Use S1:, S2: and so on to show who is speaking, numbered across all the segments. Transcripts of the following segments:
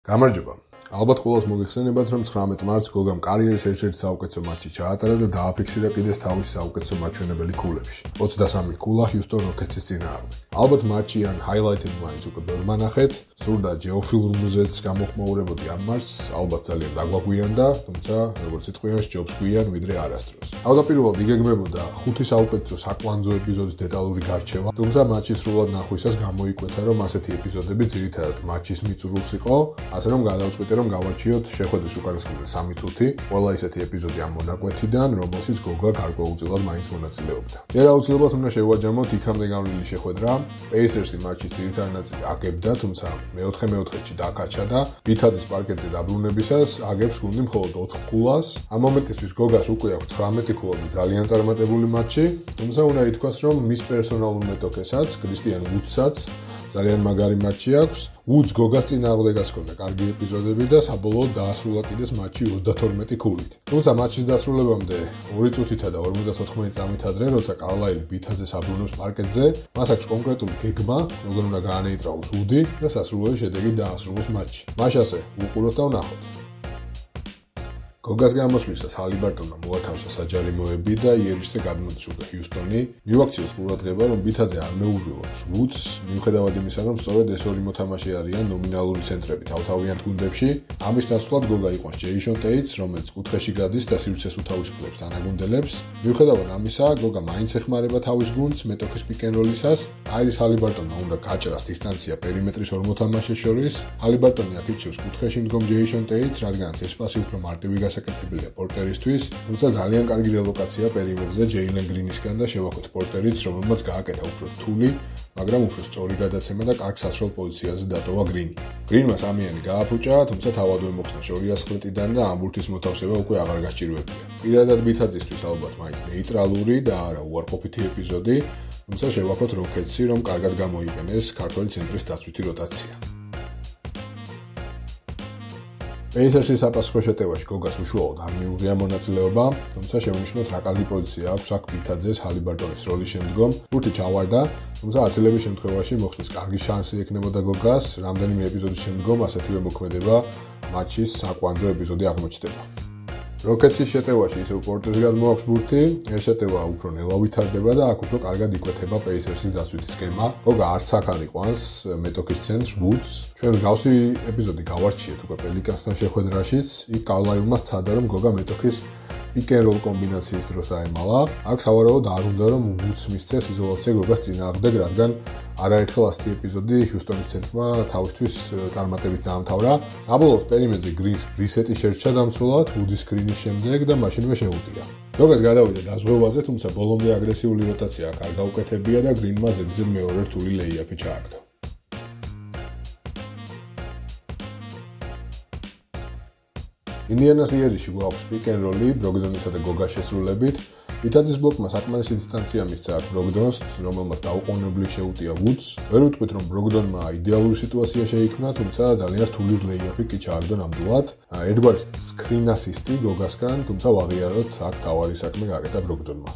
S1: გამარჯობა. ალბათ ყველას მოგეხსენებათ, რომ 19 მარტს გოგამ კარიერის ერთ-ერთი საუკეთესო მატჩი ჩაატარა და დააფიქსირა კიდეც თავის საუკეთესო მაჩვენებელი ქულებში. 23 ქულა Houston Rockets-ის წინააღმდეგ. ალბათ მატჩი ან ჰაილაითები მაინც უკვე ბევრმა ნახეთ, სურდა ჯეოფილმზეც გამოხმაურებოდი ამ მატჩს, ალბათ ძალიან დაგვაგვიანდა, თუმცა როგორც იტყვიან, ჯობს გვიან ვიდრე არასდროს. თავდაპირველად იგეგმებოდა 5 საუკეთესო საკვანძო ეპიზოდის დეტალური გარჩევა, თუმცა მატჩის სრულად ნახვისას გამოიკვეთა, რომ ასეთი ეპიზოდები ძირითადად მატჩის მიწურულს იყო, ასე რომ გადავწყვიტე რომ გავარჩიოთ შეხვედრის უკანასკნელი 3 წუთი, ყველა ისეთი ეპიზოდი ამ მონაკვეთიდან, რომელშიც გოგა გარკვეულწილად მაინც მონაწილეობდა. ჯერ აუცილებლად უნდა შევაჯამოთ იქამდე გავლილი შეხვედრა. Pacers-ი მატჩის ძირითადი ნაწილი აგებდა, თუმცა მეოთხეში დაკაჩა და ბითაძის პარკეტზე დაბრუნებისას აგებს გუნდი მხოლოდ 4 ქულას. ამ მომენტისთვის გოგას უკვე აქვს 19 ქულა და ძალიან წარმატებული მატჩი, თუმცა უნდა ითქვას, რომ მის პერსონალურ მეტოქესაც, კრისტიან ვუდსაც ძალიან მაგარი მატჩი აქვს. ვუდს გოგას წინააღმდეგაც ჰქონდა კარგი ეპიზოდები და საბოლოოდ დაასრულა კიდეც მატჩი 32 ქულით. თუმცა მატჩის დასრულებამდე 2 წუთითა და 54 წამით ადრე, როცა კარლაილი ბითაძეს აბრუნებს პარკეტზე, მას აქვს კონკრეტული გეგმა, როგორ უნდა გაანეიტრალოს ვუდი და სასურველი შედეგით დაასრულოს მატჩი. მაშასე უყუროთ და ვნახოთ. გოგას გამოსვლისას ჰალიბარტონმა მოათავსა საჯარიმოები და იერიშზე გადმოდის უკვე ჰიუსტონი. მივაქციოთ ყურადღება, რომ ბითაძე არ მეუღლებს ვუდს, მიუხედავად იმისა, რომ სწორედ ეს ორი მოთამაშე არიან ნომინალური ცენტრები თავთავიანთ გუნდებში. ამის ნაცვლად გოგა იყვანს ჯეიშონ ტეიტს, რომელიც კუთხეში გადის და სივრცეს უთავისუფლებს თანაგუნდელებს. მიუხედავად ამისა, გოგა მაინც ეხმარება თავის გუნდს მეტოქის პიკ-ენ-როლის. აირის ჰალიბარტონმა უნდა გაჭრას დისტანცია პერიმეტრის ორ მოთამაშეს შორის. ჰალიბარტონი აქ ირჩევს კუთხეში მდგომ ჯეიშონ ტეიტს, რადგანაც ეს პასი უფრო მარტივი საკეთებელია პორტერისთვის, თუმცა ძალიან კარგი რელოკაცია პერიმეტრზე ჯეილენ გრინისგან და შევაქოთ პორტერიც, რომელმაც გააკეთა უფრო რთული, მაგრამ უფრო სწორი გადაცემა და კარგ საშუალო პოზიციაზე დატოვა გრინი. გრინმა სამიანი გააფუჭა, თუმცა თავადვე მოხსნა 200 და ამ ბურთის მოთავსება უკვე აღარ გასჭირვებია. პირადად ბითაძისთვის ალბათ მაინც ნეიტრალური და არა უარყოფითი ეპიზოდი, თუმცა შევაქოთ როკეტსი, რომ კარგად გამოიყენეს ქართველი ცენტრის დაცვითი როტაცია. Pacers-ის საპასუხო შეტევაში გოგას უშუალოდ არ მიუღია მონაწილეობა, თუმცა შევნიშნოთ რა კარგი პოზიცია აქვს აქ ბითაძეს ჰალიბარტონის როლის შემდგომ. ბურთი ჩავარდა, თუმცა აწილების შემთხვევაში მოხსნის კარგი შანსი ექნებოდა გოგას, რამდენიმე ეპიზოდის შემდგომ ასეთივე მოქმედება მატჩის საკვანძო ეპიზოდი აღმოჩნდება. როკეტსის შეტევაში ისევ პორტერს გადმოაქვს ბურთი, ეს შეტევა უფრო ნელა ვითარდება და აქ უფრო კარგად იკვეთება Pacers-ის დაცვითი სქემა. გოგა არც აქ არ იყვანს მეტოქის ცენტრს ვუდს. ჩვენ მსგავსი ეპიზოდი გავარჩიეთ უკვე პელიკანსთან შეხვედრაშიც. იქ კარლაილმა სცადა, რომ გოგა მეტოქის პიკ-ენ-როლ კომბინაციის დროს დაემალა. აქ სავარაუდოდ არ უნდა რომ ვუდს მისცეს იზოლაცია გოგას წინააღმდეგ, რადგან არაერთხელ ასეთი ეპიზოდი ჰიუსტონის ცენტრმა თავისთვის წარმატებით დაამთავრა. საბოლოოდ პერიმეტრზე გრინს ბრისეტი შერჩა დამცველად ვუდის სკრინის შემდეგ და მაშინვე შეუტია. გოგას გადავიდა დაზღვევაზე, თუმცა ბოლომდე აგრესიული როტაცია აქ არ გაუკეთებია და გრინმა ზედიზედ მეორე რთული ლეიაფი ჩააგდო. ინდიანას იერიში გვაქვს პიკ-ენ-როლი ბროგდონისა და გოგას შესრულებით. ბითაძის ბლოკმა საკმარისი დისტანცია მისცა აქ ბროგდონს, რომელმაც დაუყოვნებლივ შეუტია ვუდს. ვერ ვიტყვით, რომ ბროგდონმა იდეალური სიტუაცია შეიქმნა, თუმცა ძალიან რთული ლეიაფი კი ჩააგდო ნამდვილად. ერთგვარი სკრინ ასისტი გოგასგან, თუმცა ვაღიაროთ, აქ თავარი საქმე გააკეთა ბროგდონმა.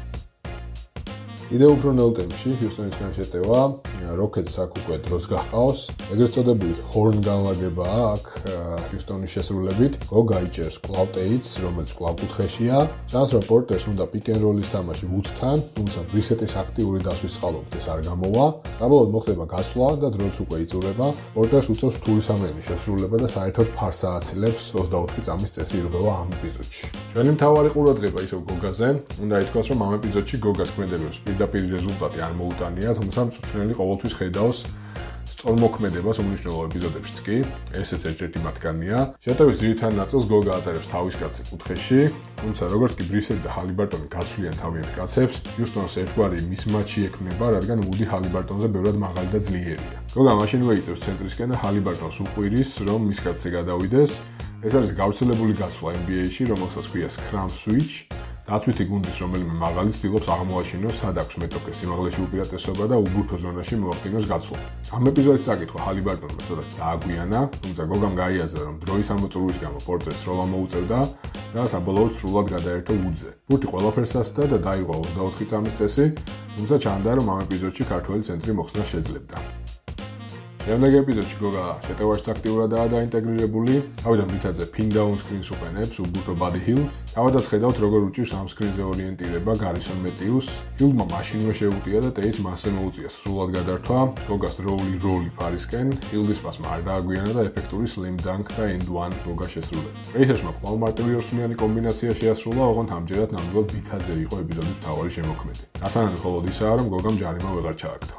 S1: იდეა უფრო ნელ ტემპში ჰიუსტონისგან შეტევა, როკეტს აქ უკვე დროს გაჰყავს. ეგრეთ წოდებული ჰორნ განლაგებაა აქ ჰიუსტონის შესრულებით. გოგა იჭერს კვლავ ტეიტს, რომელიც კვლავ კუთხეშია. ჩანს, რომ პორტერს უნდა პიკ-ენ-როლის თამაში ვუდთან, თუმცა ბრისეტის აქტიური დასვის წყალობით ეს არ გამოვა. საბოლოოდ მოხდება გასვლა და დროც უკვე იწურება. პორტერს უწევს რთული სამიანი შესრულება და საერთოდ ფარს ააცილებს 24 წამის წესი ირღვევა ამ ეპიზოდში. ჩვენი მთავარი ყურადღება ისევ გოგაზე. უნდა ითქვას, რომ ამ ეპიზოდში გოგას ქმედებებს პირდაპირ რეზულტატი არ მოუტანია, თუმცა მწვრთნელი ყოველთვის ხედავს სწორმოქმედებას უმნიშვნელო ეპიზოდებშიც კი, ესეც ერთ-ერთი მათგანია. შეტევის ძირითადი ნაწილს გოგა ატარებს თავის კაცზე კუთხეში, თუმცა როგორც კი ბრისეტი და ჰალიბარტონი გაცვლიან თავიანთ კაცებს, ჰიუსტონს ერთგვარი მისმატჩი ექმნება, რადგან ვუდი ჰალიბარტონზე ბევრად მაღალი და ძლიერია. გოგა მაშინვე იწევს ცენტრისკენ და ჰალიბარტონს უყვირის, რომ მის კაცზე გადავიდეს. ეს არის გავრცელებული გაცვლა NBA-ში, რომელსაც ჰქვია scrum switch. დაცვითი გუნდის რომელიმე მაღალი ცდილობს აღმოაჩინოს, სად აქვს მეტოქეს სიმაღლეში უპირატესობა და უბურთო ზონაში მოახდინოს გაცვლა. ამ ეპიზოდის წაკითხვა ჰალიბარტონმა ცოტა დააგვიანა, თუმცა გოგამ გაიაზრა, რომ დროის ამოწურვის გამო პორტერს სროლა მოუწევდა და საბოლოოდ სრულად გადაერთო ვუდზე. ბურთი ყველაფერს ასდა და დაიღო 24 წამის წესი, თუმცა ჩანდა, რომ ამ ეპიზოდში ქართველი ცენტრი მოხსნას შეძლებდა. შემდეგ ეპიზოდში გოგა შეტევაში აქტიურადაა დაინტეგრირებული. თავიდან მითაძე pin down screen-ს უყენებს უბუნტუ body heals. თავადაც ხედავთ როგორ უჭირს ამ screen-ზე ორიენტირება გარისონ მეტიუს. ჰილმა მაშინვე შეუტია და ტეის მასზე მოუწია სრულად გადართვა. გოგას როლი ფარისკენ, ჰილდის პასმა არ დააგვიანა და ეფექტური slim dunk და end one გოგა შესრულება. პეისერსმა კვლავ მარტივი ორსმიანი კომბინაცია შეასრულა, ოღონდ ამჯერად ნამდვილად ბითაძე იყო ეპიზოდის მთავარი შემოქმედი. დასანანი მხოლოდ ისაა, რომ გოგამ ჯარიმა ვეღარ ჩააგდო.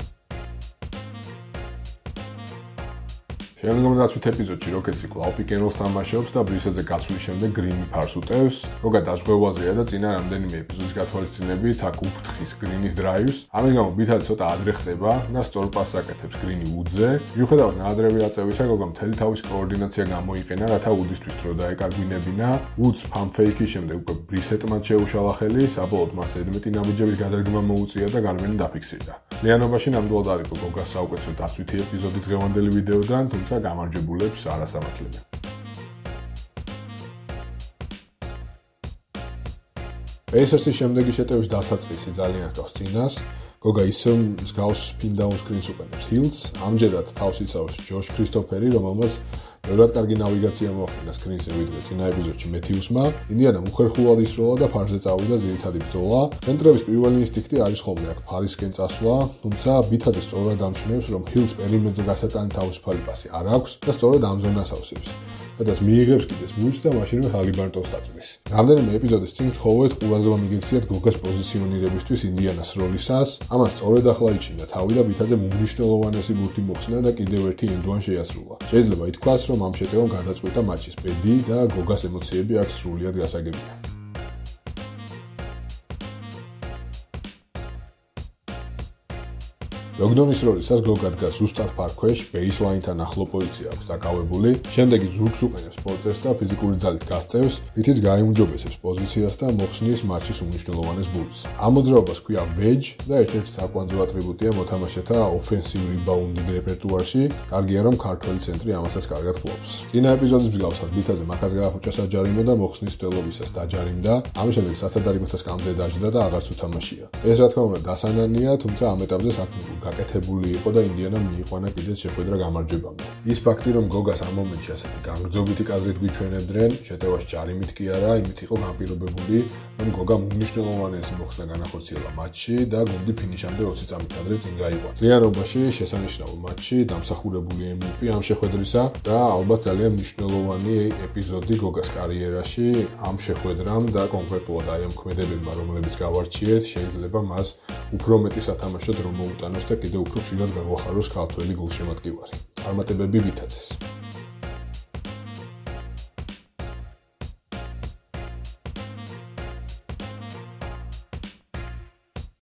S1: შემდგომ დაცვით ეპიზოდში როკეტსი კვლავ პიკ-ენ-როლს თამაშობს და ბრისედზე გასვლის შემდეგ გრინი ფარს უტევს. გოგა დაზღვევაზეა და წინა რამდენიმე ეპიზოდის გათვალისწინებით აქ უფრთხის გრინის დრაივს. ამის გამო ბითაძე ცოტა ადრე ხდება და სწორ პასს აკეთებს გრინი უდზე. მიუხედავად ნაადრევი აწევისა, გოგამ მთელი თავის კოორდინაცია გამოიყენა, რათა უდისთვის დრო დაეკარგვინებინა. უდს ფამფეიკის შემდეგ უკვე ბრისეტმა შეუშალა ხელი, საბოლოოდ მას ედმეტი ნაბიჯების გადადგმა მოუწია და გარვენი დაფიქსირდა. ლიანობაში ნამდვილად არ იყო გოგას საუკეთესო დაცვითი ეპიზოდი დღევანდელი ვიდეოდან, თუმცა გამარჯვებულებს არასამართლებია. პეისერსის შემდეგი შეტევის დასაწყისი ძალიან ჰგავს წინას. გოგა ისევ მსგავს pin down screen-ს უყენებს ჰილს. ამჯერად თავს იცავს ჯოშ ქრისტოფერი, რომელმაც ბევრად კარგი ნავიგაცია მოახდინა screen-ზე ვიდრე წინა ეპიზოდში მეთიუსმა. ინდიანამ უხერხულად ისროლა და ფარზე წავიდა ძირითადი ბრძოლა. ცენტრების პირველი ინსტინქტი არის ხოლმე აქ ფარისკენ წასვლა, თუმცა ბითაძე სწორად ამჩნევს, რომ ჰილს პერიმეტრზე გასატანი თავისუფალი პასი არ აქვს და სწორედ ამ ზონას ავსებს. სადაც მიიღებს კიდეს მუჩს და მაშინვე ჰალიბარტონს აწვის. რამდენიმე ეპიზოდის წინ გთხოვეთ ყურადღება მიგექციათ გოგას პოზიციონირებისთვის ინდიანას როლისას. ამას სწორედ ახლა იჩინდა თავი და ბითაძემ უმნიშვნელოვანესი ბურთი მოხსნა და კიდევ ერთი end one შეასრულა. შეიძლება ითქვას, რომ ამ შეტევამ გადაწყვეტა მატჩის ბედი და გოგას ემოციები აქ სრულიად გასაგებია. ლოკდონის როლისას გოგა დგას ზუსტად ფარქვეშ, ბეისლაინთან ახლო პოზიცია აქვს დაკავებული. შემდეგი ზურგს უყენებს პორტერს და ფიზიკური ძალით გასწევს, რითიც გაიუმჯობესებს პოზიციას და მოხსნის მატჩის უმნიშვნელოვანეს ბურთს. ამ მოძრაობას ჰქვია wedge და ერთ-ერთი საკვანძო ატრიბუტია მოთამაშეთა ოფენსივ რიბაუნდინგ რეპერტუარში. კარგია, რომ ქართველი ცენტრი ამასაც კარგად ფლობს. წინა ეპიზოდის მსგავსად ბითაძე მაქას გაახუჭა საჯარიმო და მოხსნის მცდელობისას დაჯარიმდა. ამის შემდეგ სათადარიგოთა სკამზე დაჯდა და აღარც უთამაშია. ეს რა თქმა უნდა დასანანია, თუმცა ამ ეტაპზე საქმე გაკეთებული იყო და ინდიანამ მიიყვანა კიდეც შეხვედრა გამარჯვებამდე. ის ფაქტი, რომ გოგას ამ მომენტში ასეთი განგრძობითი კადრით გვიჩვენებდნენ, შეტევას ჯარიმით კი არა, იმით იყო განპირობებული, რომ გოგამ უმნიშვნელოვანესი მოხსნა განახორციელა მატჩში და გუნდი ფინიშამდე 20 წამით ადრე წინ გაიყვანა. ლიანობაში შესანიშნავი მატჩი, დამსახურებული MVP ამ შეხვედრისა და ალბათ ძალიან მნიშვნელოვანი ეპიზოდი გოგას კარიერაში. ამ შეხვედრამ და კონკრეტულად აი ამ ქმედებებმა, რომლებიც გავარჩიეთ, შეიძლება მას უფრო მეტი სათამაშო დრო მოუტანოს და კიდევ უფრო ხშირად გაგვახაროს ქართველი გულშემატკივარი. წარმატებები ბითაძეს.